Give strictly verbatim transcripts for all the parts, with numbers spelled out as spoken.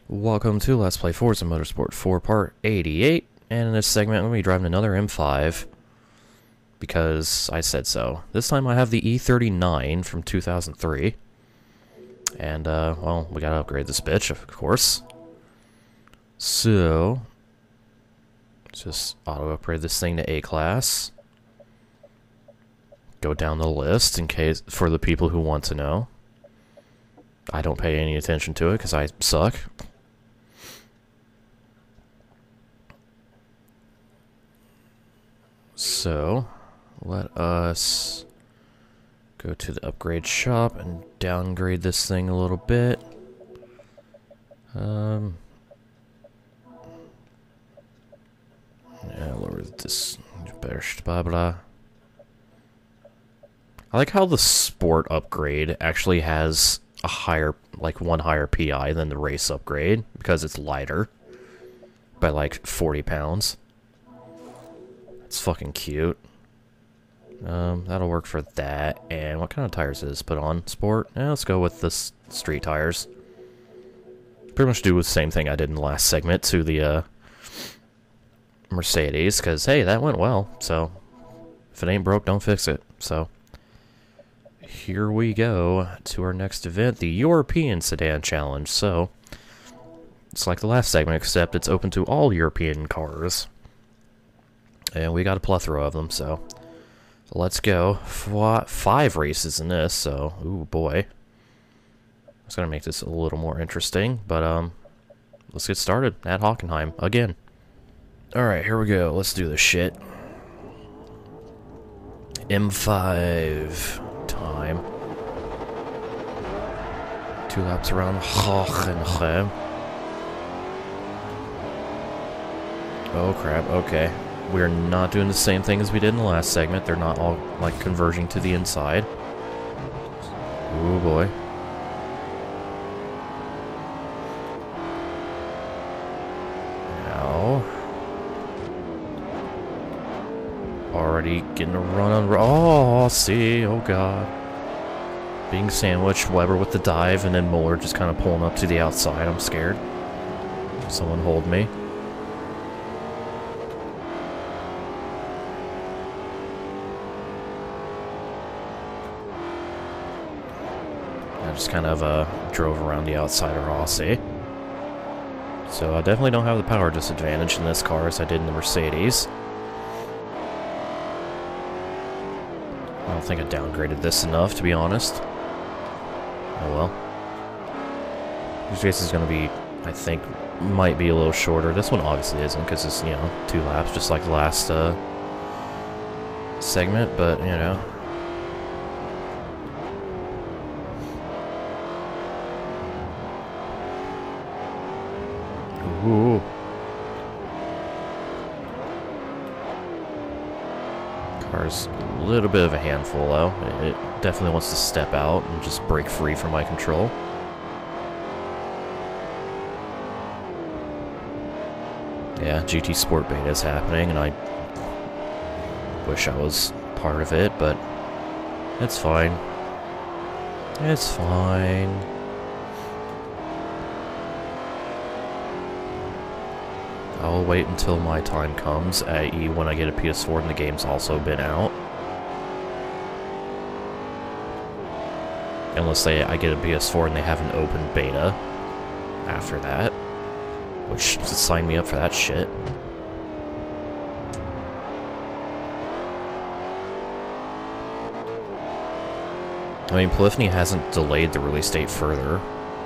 Welcome to Let's Play Forza Motorsport four Part eighty-eight, and in this segment I'm going to be driving another M five, because I said so. This time I have the E thirty-nine from two thousand three, and, uh, well, we gotta upgrade this bitch, of course. So, just auto-upgrade this thing to A-Class. Go down the list, in case, for the people who want to know. I don't pay any attention to it, because I suck. So, let us go to the upgrade shop and downgrade this thing a little bit. Um, yeah, lower this. Blah blah. I like how the sport upgrade actually has a higher, like one higher P I than the race upgrade because it's lighter by like forty pounds. It's fucking cute. Um, that'll work for that. And what kind of tires is this put on? Sport? Yeah, let's go with the street tires. Pretty much do the same thing I did in the last segment to the uh, Mercedes, because hey, that went well. So if it ain't broke, don't fix it. So here we go to our next event, the European Sedan Challenge. So it's like the last segment, except it's open to all European cars. And we got a plethora of them, so let's go. F five races in this, so, ooh boy. It's gonna make this a little more interesting, but, um, let's get started at Hockenheim again. Alright, here we go. Let's do this shit. M five time. Two laps around Hockenheim. Oh crap, okay. We're not doing the same thing as we did in the last segment. They're not all, like, converging to the inside. Oh boy. Now. Already getting a run on... Oh, see. Oh, God. Being sandwiched. Weber with the dive, and then Muller just kind of pulling up to the outside. I'm scared. Someone hold me. Just kind of uh, drove around the outside of Rossi. So I definitely don't have the power disadvantage in this car as I did in the Mercedes. I don't think I downgraded this enough, to be honest. Oh well. This race is going to be, I think, might be a little shorter. This one obviously isn't, because it's, you know, two laps, just like the last uh, segment, but, you know. Ooh. Car's a little bit of a handful, though. It definitely wants to step out and just break free from my control. Yeah, G T Sport Beta is happening, and I wish I was part of it, but it's fine. It's fine. I'll wait until my time comes, that is when I get a P S four and the game's also been out. Unless they, I get a P S four and they have an open beta after that. Which, just sign me up for that shit. I mean, Polyphony hasn't delayed the release date further.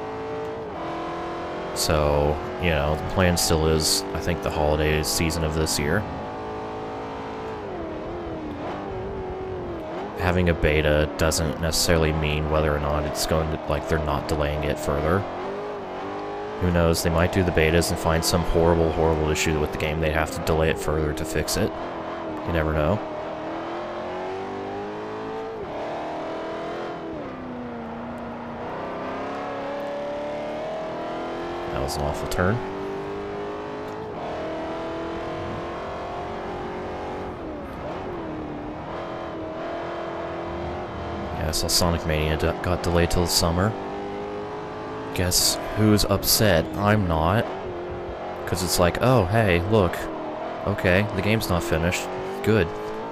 So, you know, the plan still is, I think, the holiday season of this year. Having a beta doesn't necessarily mean whether or not it's going to, like, they're not delaying it further. Who knows, they might do the betas and find some horrible, horrible issue with the game. They'd have to delay it further to fix it. You never know. That was an awful turn. Yeah, I saw Sonic Mania got delayed till the summer. guess who's upset? I'm not. Because it's like, oh, hey, look. Okay, the game's not finished. Good.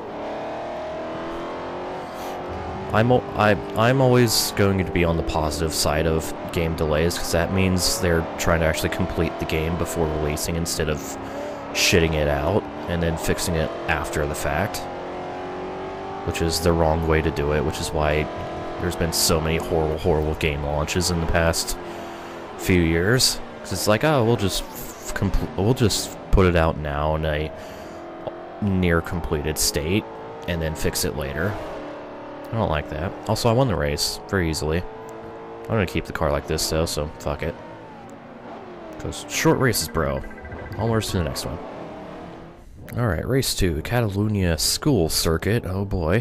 I'm, I, I'm always going to be on the positive side of game delays, because that means they're trying to actually complete the game before releasing instead of shitting it out and then fixing it after the fact. Which is the wrong way to do it, which is why there's been so many horrible, horrible game launches in the past few years. Because it's like, oh, we'll just compl we'll just put it out now in a near completed state and then fix it later. I don't like that. Also, I won the race very easily. I'm gonna keep the car like this though, so fuck it. Because short races, bro. Onwards to the next one. Alright, race two, Catalunya School Circuit. Oh boy.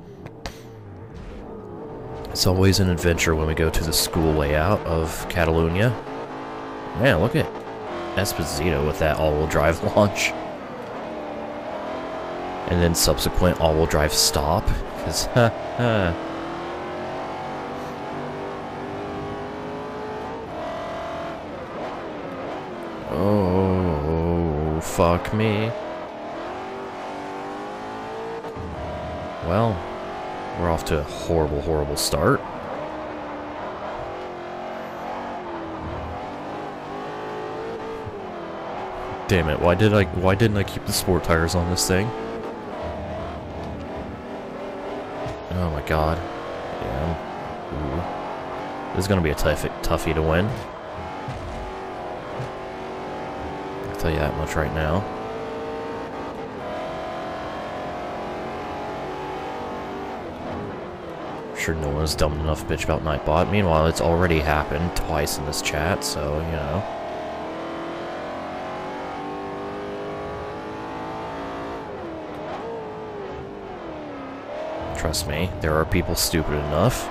It's always an adventure when we go to the school layout of Catalunya. Man, look at Esposito with that all-wheel drive launch. And then subsequent all-wheel drive stop. Because, ha ha. Oh, fuck me. Well, we're off to a horrible, horrible start. Damn it, why did I why didn't I keep the sport tires on this thing? Oh my god. Yeah. Ooh. This is gonna be a tough toughie to win. I'll tell you that much right now. Sure no one's dumb enough to bitch about Nightbot. Meanwhile, it's already happened twice in this chat, so, you know. Trust me, there are people stupid enough.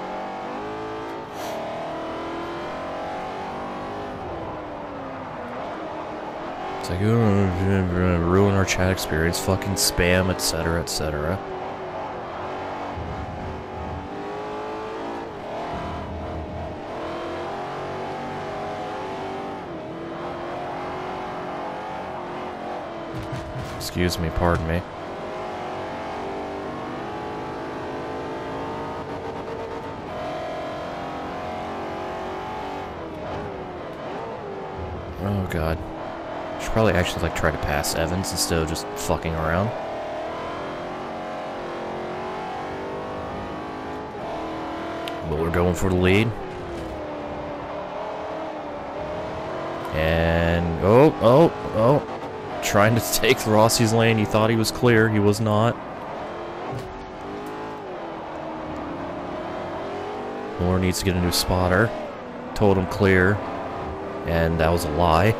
It's like, oh, ruin our chat experience, fucking spam, et cetera, et cetera. Excuse me, pardon me. Oh god. Should probably actually like try to pass Evans instead of just fucking around. Muller going for the lead. And oh, oh, oh. Trying to take Rossi's lane. He thought he was clear. He was not. Muller needs to get a new spotter. Told him clear. And that was a lie.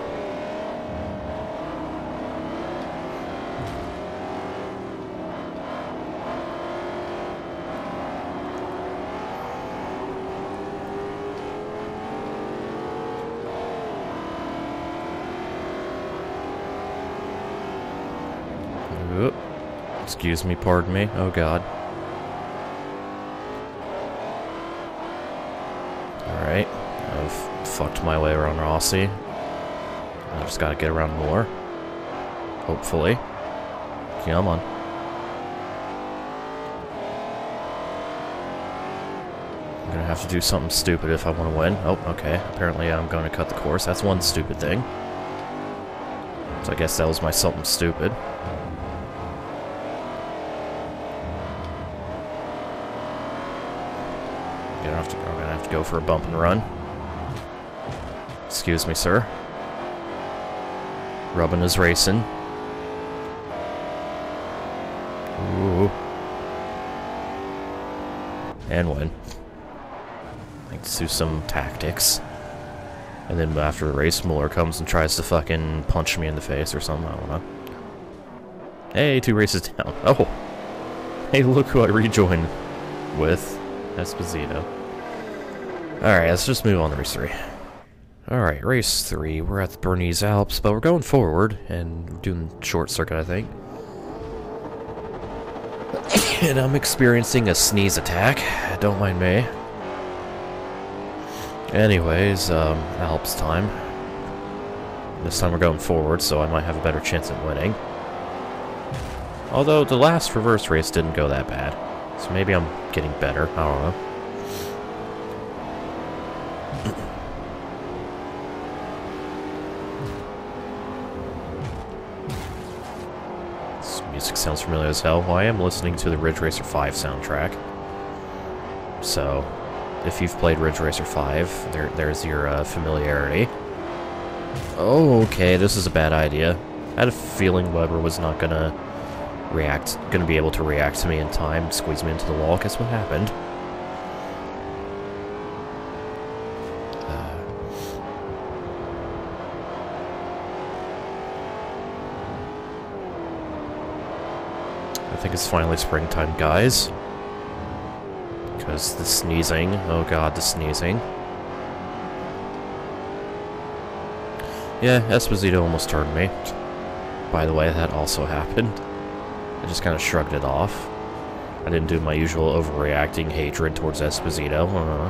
Oop. Excuse me, pardon me. Oh god. Alright. I've fucked my way around Rossi. I just gotta get around more. Hopefully. Come on. I'm gonna have to do something stupid if I want to win. Oh, okay. Apparently I'm going to cut the course. That's one stupid thing. So I guess that was my something stupid. Gonna have to, I'm gonna have to go for a bump and run. Excuse me, sir. Rubbin is racing. Ooh. And win. Let's do some tactics. And then after the race, Muller comes and tries to fucking punch me in the face or something. I don't know. Hey, two races down. Oh. Hey, look who I rejoined with. Esposito. Alright, let's just move on to race three. Alright, race three. We're at the Bernese Alps, but we're going forward and doing short circuit, I think. And I'm experiencing a sneeze attack. Don't mind me. Anyways, um, Alps time. This time we're going forward, so I might have a better chance at winning. Although the last reverse race didn't go that bad. So maybe I'm getting better, I don't know. This music sounds familiar as hell. Well, I am listening to the Ridge Racer five soundtrack. So, if you've played Ridge Racer five, there, there's your uh, familiarity. Oh, okay, this is a bad idea. I had a feeling Weber was not gonna react, gonna be able to react to me in time, squeeze me into the wall. Guess what happened? Uh, I think it's finally springtime, guys. Because the sneezing, oh god, the sneezing. Yeah, Esposito almost turned me. By the way, that also happened. I just kind of shrugged it off. I didn't do my usual overreacting hatred towards Esposito. Uh-huh.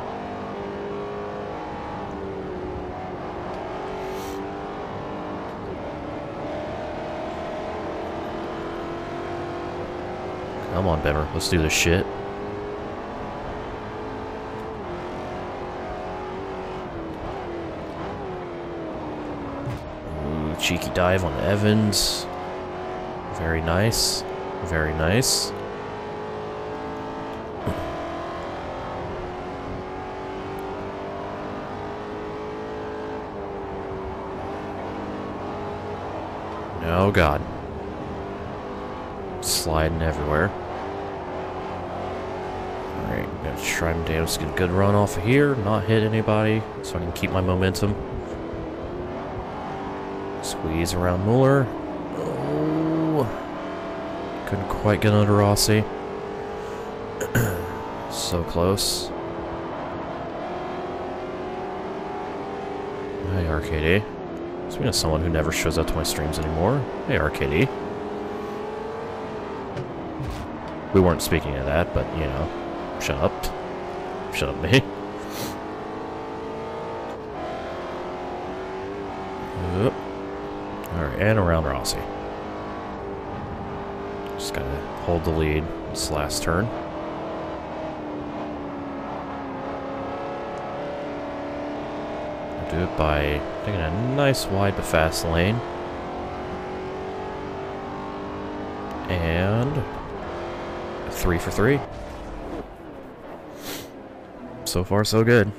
Come on, Benner, let's do this shit. Ooh, cheeky dive on Evans. Very nice. Very nice. Oh god. Sliding everywhere. Alright, I'm gonna try my damnedest to get a good run off of here, not hit anybody, so I can keep my momentum. Squeeze around Muller. Oh. Couldn't quite get under Rossi. So close. Hey, R K D. Speaking of someone who never shows up to my streams anymore. Hey, R K D. We weren't speaking of that, but, you know. Shut up. Shut up, me. Yep. Alright, and around Rossi. Just gotta hold the lead this last turn. I'll do it by taking a nice wide but fast lane. And three for three. So far, so good.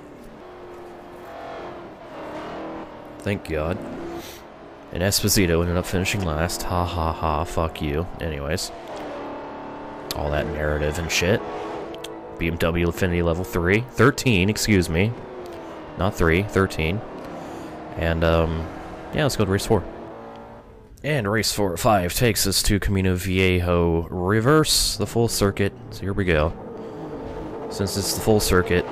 Thank God. And Esposito ended up finishing last. Ha ha ha, fuck you. Anyways. All that narrative and shit. B M W Affinity level three. thirteen, excuse me. Not three, thirteen. And, um, yeah, let's go to race four. And race four five takes us to Camino Viejo Reverse, the full circuit. So here we go. Since it's the full circuit,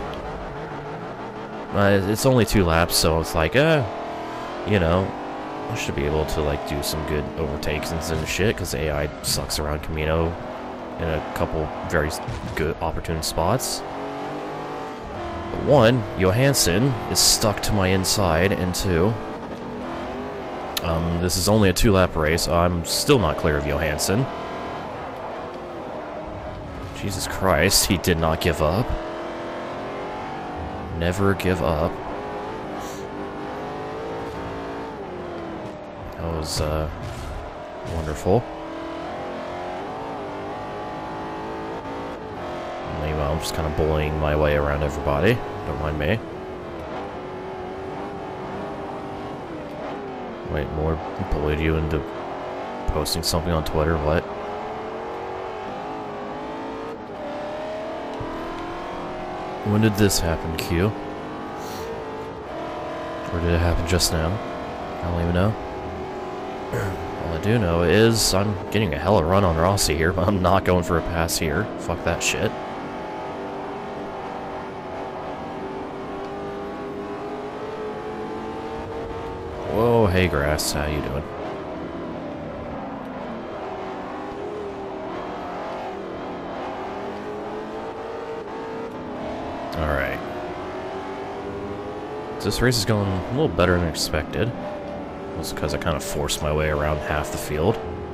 uh, it's only two laps, so it's like, uh, you know, I should be able to, like, do some good overtakes and shit, because A I sucks around Camino in a couple very good, opportune spots. But one, Johansson is stuck to my inside, and two, um, this is only a two-lap race. I'm still not clear of Johansson. Jesus Christ, he did not give up. Never give up. That was, uh, wonderful. Meanwhile, I'm just kind of bullying my way around everybody. Don't mind me. Wait, more bullied you into posting something on Twitter? What? When did this happen, Q? Or did it happen just now? I don't even know. All I do know is I'm getting a hella run on Rossi here, but I'm not going for a pass here. Fuck that shit. Whoa, hey Grass, how you doing? Alright. this race is going a little better than expected. It's because I kind of forced my way around half the field.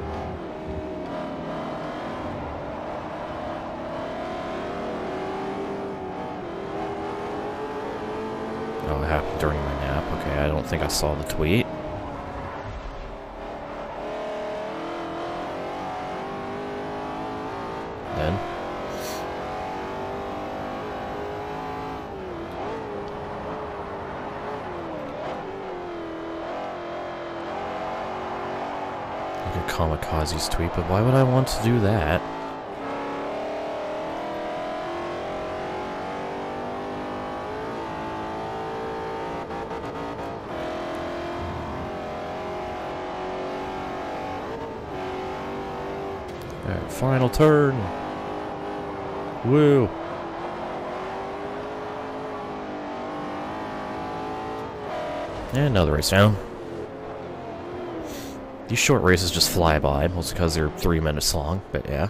Oh, it happened during my nap. Okay, I don't think I saw the tweet. Then. Look at Kamikaze's tweet, but why would I want to do that? Alright, final turn. Woo. And another race down. These short races just fly by, mostly because they're three minutes long, but yeah.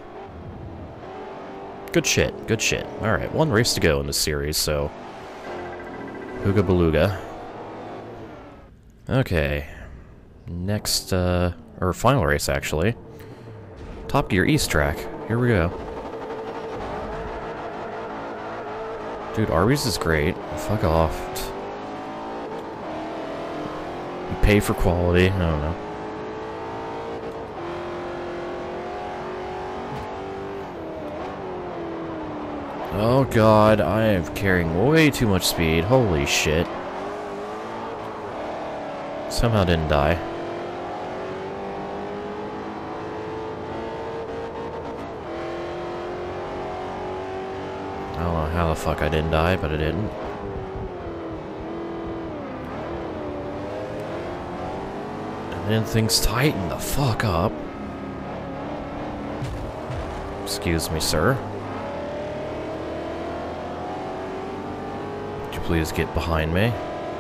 Good shit, good shit. Alright, one race to go in this series, so... Hooga Beluga. Okay. Next, uh... or final race, actually. Top Gear East track. Here we go. Dude, Arby's is great. Fuck off. You pay for quality. I don't know. Oh god, I am carrying way too much speed. Holy shit. Somehow didn't die. I don't know how the fuck I didn't die, but I didn't. And then things tighten the fuck up. Excuse me, sir. Would you please get behind me?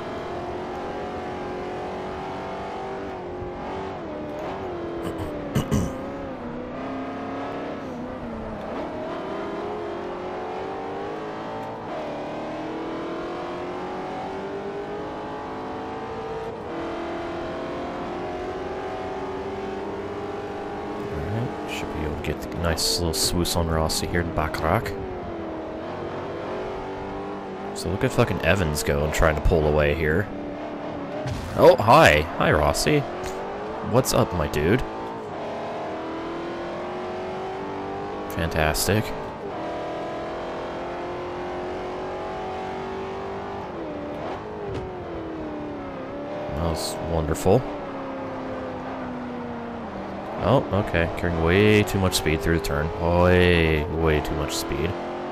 Should be able to get the nice little swoosh on Rossi here in Bacharach. So look at fucking Evans go and trying to pull away here. Oh, hi. Hi, Rossi. What's up, my dude? Fantastic. That was wonderful. Oh, okay. Carrying way too much speed through the turn. Way, way too much speed.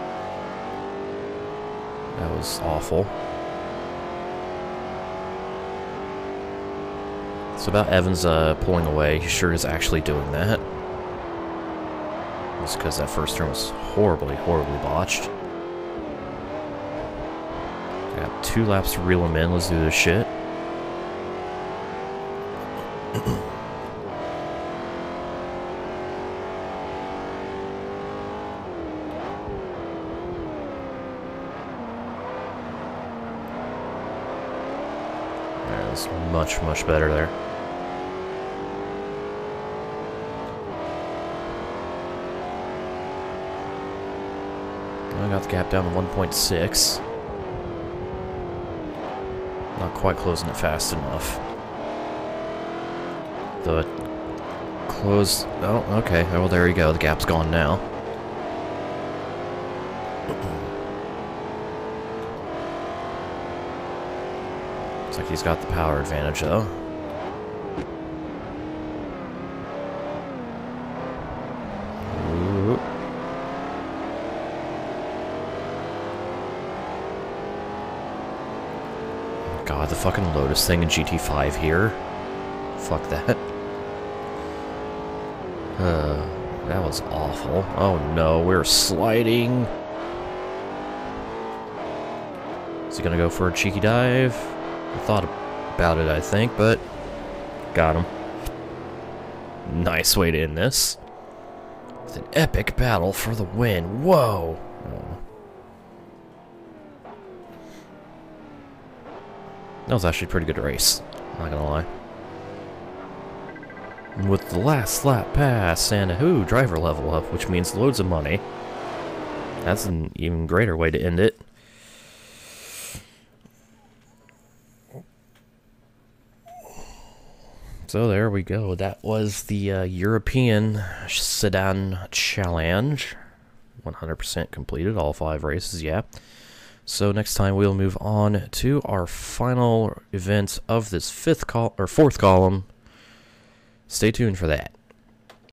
That was awful. It's about Evans uh, pulling away. He sure is actually doing that. Just because that first turn was horribly, horribly botched. I got two laps to reel him in. Let's do this shit. That's much, much better there. I got the gap down to one point six. Not quite closing it fast enough. The close... Oh, okay. Well, there you go. The gap's gone now. Looks like he's got the power advantage, though. Ooh. God, the fucking Lotus thing in G T five here. Fuck that. Uh, that was awful. Oh no, we're sliding. Is he gonna go for a cheeky dive? I thought about it, I think, but got him. Nice way to end this. With an epic battle for the win. Whoa! Oh. That was actually a pretty good race, not gonna lie. With the last lap pass and a whoo, driver level up, which means loads of money. That's an even greater way to end it. So there we go. That was the uh, European Sedan Challenge. one hundred percent completed, all five races, yeah. So next time we'll move on to our final event of this fifth col or fourth column. Stay tuned for that.